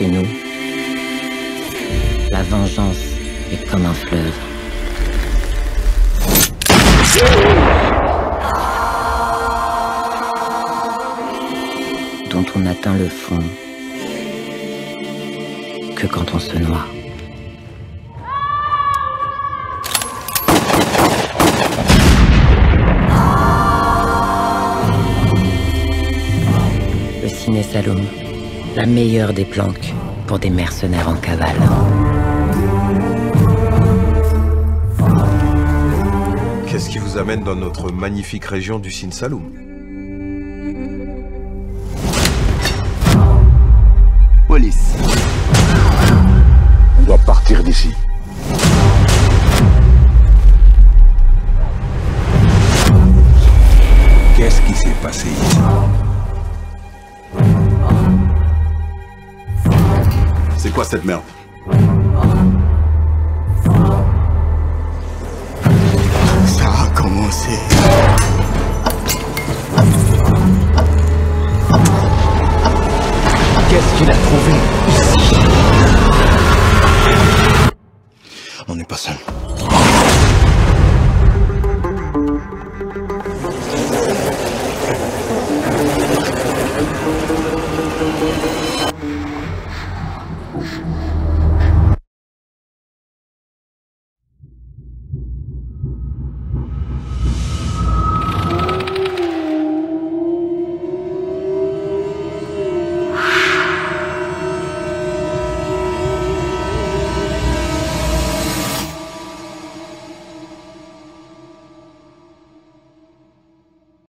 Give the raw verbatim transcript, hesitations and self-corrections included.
Chez nous, la vengeance est comme un fleuve. Dont on n'atteint le fond que quand on se noie. Le Ciné Saloum, la meilleure des planques pour des mercenaires en cavale. Qu'est-ce qui vous amène dans notre magnifique région du Ciné Saloum? Police. On doit partir d'ici. Qu'est-ce qui s'est passé ici? C'est quoi cette merde? Ça a commencé. Qu'est-ce qu'il a trouvé ici? On n'est pas seul.